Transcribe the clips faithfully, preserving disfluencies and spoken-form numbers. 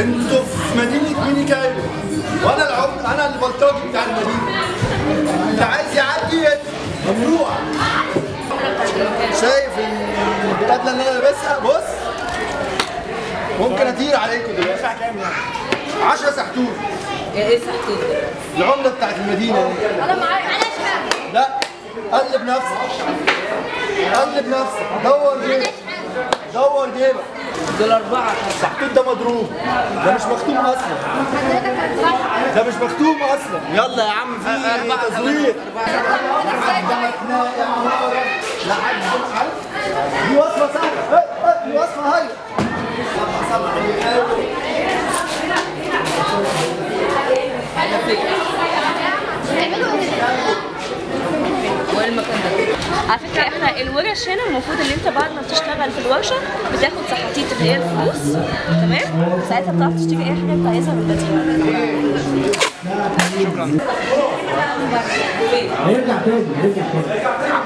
انتوا في مدينة ميني كايرو وانا العمد انا البلطجي بتاع المدينة. اللي عايز يعدي ممنوع. شايف البدله اللي انا لابسها؟ بص ممكن اطير عليكم دلوقتي. عشرة سحتوت. ايه سحتوت؟ العمله بتاعت المدينه دي. انا معايا. لا قلب نفسك، قلب نفسك، دور جيبك، دور جيبك. دول أربعة. السحتوت ده مضروب، ده مش مختوم أصلا. ده مش مختوم أصلا. يلا يا عم في تزوير. لحد ما تلاقي عمارة، لحد ما عارف؟ دي وصفة سهلة، دي وصفة هايلة. وين المكان ده؟ على فكرة احنا الورش هنا المفروض ان انت بعد ما بتشتغل في الورشة بتاخد سحاتيت اللي هي الفلوس، تمام؟ ساعتها بتعرف تشتري اي حاجة انت عايزها من المدينة. شكرا. هيرجع تاني هيرجع تاني.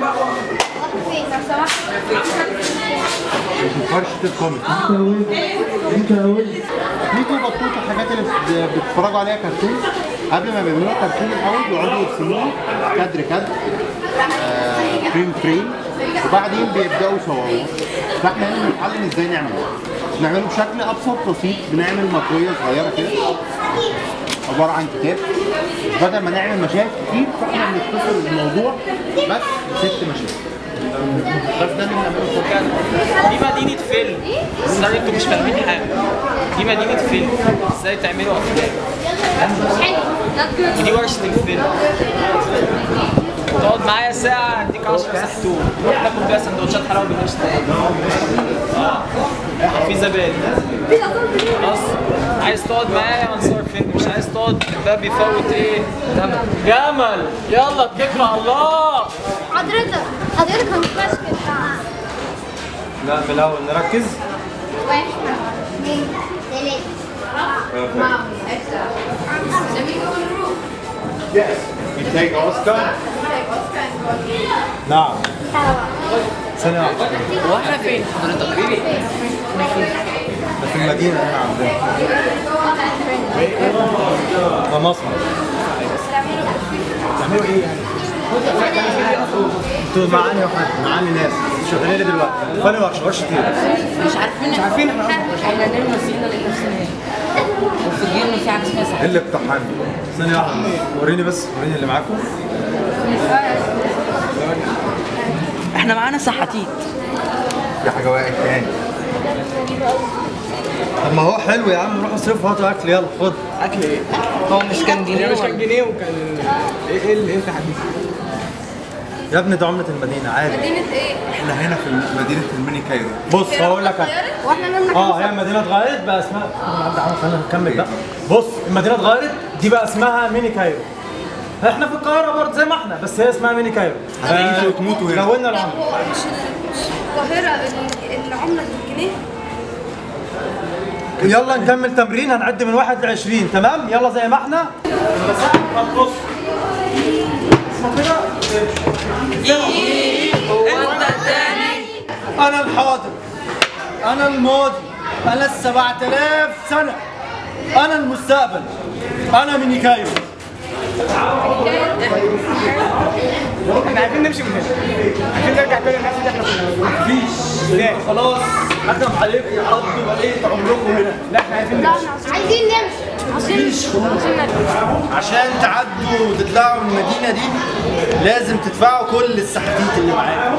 فرشة الكوميدي. انت اول ميكو بطوط الحاجات اللي بتتفرجوا عليها كرتون قبل ما بيعملوها كرتون الاول بيقعدوا يرسموها كادر كادر آه فريم فريم وبعدين بيبداوا يصوروها. فاحنا هنا بنتعلم ازاي نعمله. نعمله بشكل ابسط بسيط. بنعمل مطويه صغيره كده عباره عن كتاب. بدل ما نعمل مشاهد كتير فاحنا بنختصر الموضوع بس ست مشاهد. بس ده اللي بنعمله في دي مدينة فيلم، بس انتوا مش فاهمين حاجة. دي مدينة فيلم، ازاي تعملوا افلام. ودي ورشة الفيلم. تقعد معايا ساعة اديك عشرة سحتوت، تروح تاكل بيها سندوتشات حلاوة بالقشطة. اه في زبادي. خلاص؟ عايز تقعد معايا هنصور فيلم، مش عايز تقعد ده بيفوت ايه؟ جمل. جمل، يلا اتكل على الله. حضرتك حضرتك هنخش كده. لا من الاول نركز. واحد اثنين ثلاثة. Yes. You take Oscar. نعم. ثانية واحدة. هو احنا فين حضرتك؟ في المدينة هنا عندنا. ده مصر. تعملوا ايه يعني؟ انتوا معاني واحد معاني ناس شغالين دلوقتي. فاني ورشة ورشة ايه؟ مش عارفين مش عارفين احنا احنا ليه نسينا لنفسنا وفاكرين ان في حاجة اسمها سحتوت. ايه اللي اقتحمني؟ ثانية واحدة. وريني بس وريني اللي معاكم. احنا معانا سحاتيت. في حاجة وقعت تاني. طب ما هو حلو يا عم. روح اصرفوا هاتوا اكل. يلا خد. اكل ايه؟ هو مش كان جنيه مش كان جنيه وكان ايه ايه اللي انت حبيبي؟ يا ابني ده عملة المدينة عادي. مدينة ايه؟ احنا هنا في مدينة الميني كايرو. بص هقول لك واحنا لنا اه هي المدينه اتغيرت بقى اسمها خلينا نكمل بقى. بص المدينه اتغيرت دي بقى اسمها ميني كايرو. احنا في القاهره برضه زي ما احنا بس هي اسمها ميني كايرو. هتعيشوا وتموتوا هنا. لونا العمله. هو مش القاهرة العملة بالجنيه؟ يلا نكمل تمرين. هنعد من واحد ل عشرين. تمام يلا زي ما احنا. المسافه هتبص اسمه كده. هو انت الثاني. انا الحاضر، انا الماضي، انا السبعة آلاف سنة، انا المستقبل، انا ميني كايرو. احنا عايزين نمشي من هنا. عايزين نرجع تاني لنفس اللي احنا كنا فيه. مفيش. خلاص حكم عليكم قضوا بقية عمركم هنا. لا احنا عايزين نمشي. عايزين نمشي. مفيش. عشان تعدوا وتطلعوا من المدينة دي لازم تدفعوا كل السحاتيت اللي معاكم.